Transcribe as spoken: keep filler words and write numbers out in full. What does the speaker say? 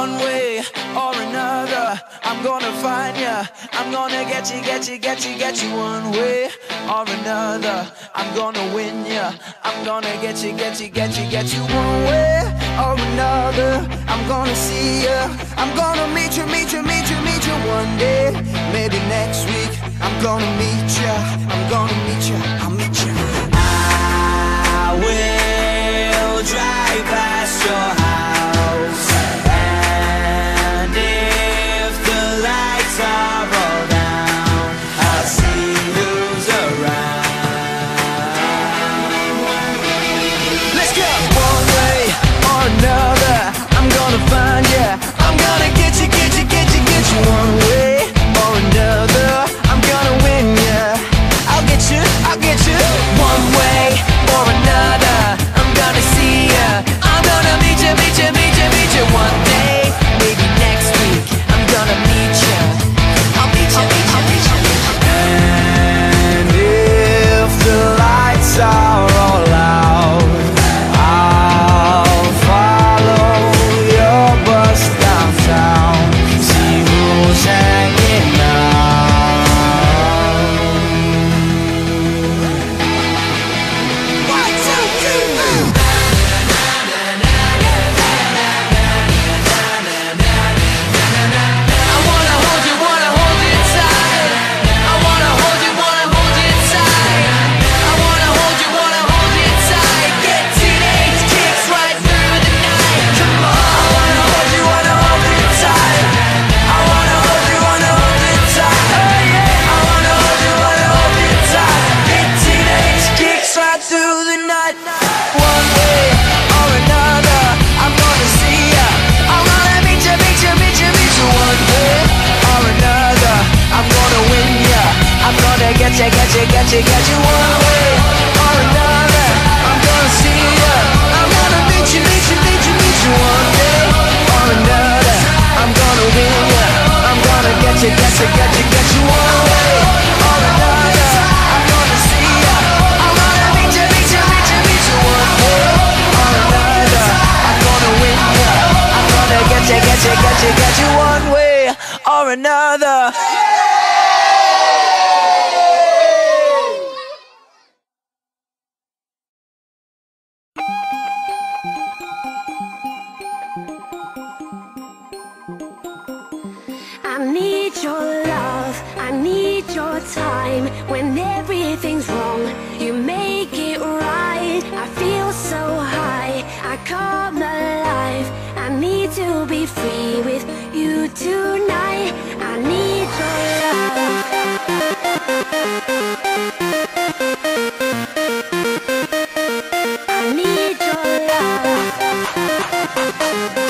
One way or another, I'm gonna find ya. I'm gonna get you, get you, get you, get you. One way or another, I'm gonna win ya. I'm gonna get you, get you, get you, get you. One way or another, I'm gonna see ya. I'm gonna meet you, meet you, meet you, meet you one day. Maybe next week, I'm gonna meet ya. I'm gonna meet ya, I'll meet ya. I will drive past your house, and if the lights are all down, I'll see who's around. Let's go! One way or another, I'm gonna find ya. I'm gonna get you, get you, get you, get you. One way or another, I'm gonna win ya. I'll get you, I'll get you. One way or another, I'm gonna see ya. I'm gonna meet you, meet you, meet you, meet you one day. Maybe next week, I'm gonna meet ya. I'll meet you, meet you, meet you. And if the lights are all out, I'll follow your bus downtown, see who's hanging out. One, two, three, four. I wanna hold you, wanna hold you tight. I wanna hold you, wanna hold you tight. I wanna hold you, wanna hold you tight. Get teenage kicks right through the night. Come on. I wanna hold you, wanna hold you tight. I wanna hold you, wanna hold you tight. Oh yeah. I wanna hold you, wanna hold you tight. Get teenage kicks right through the night. One way or another, I'm gonna see ya. I'm gonna meet you, meet you, meet you, meet you. One way or another, I'm gonna win ya. I'm gonna get you, get you, get you, get you. One way or another, I'm gonna see ya. I'm gonna meet you, meet you, meet you, meet you. One day or another, I'm gonna win ya. I'm gonna get you, get you, get you, get you. One way or another, I'm gonna see ya. I'm gonna meet you, meet you, meet you, meet you. One way or another, I'm gonna win ya. I'm gonna get you, get you, get you, get you. One way or another. I need your love, I need your time. When everything's wrong, you make it right. I feel so high, I come alive. I need to be free with you tonight. I need your love. I need your love.